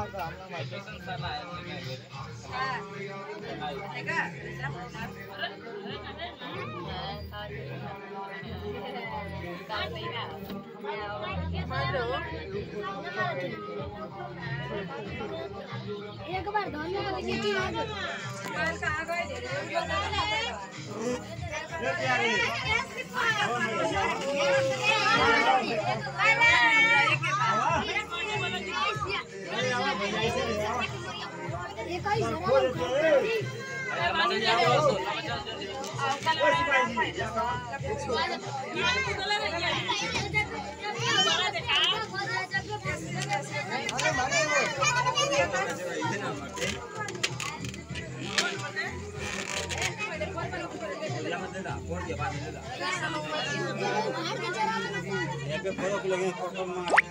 एक बार धोने वाली खेती आ गई कहां गए फोटो लगे फोटो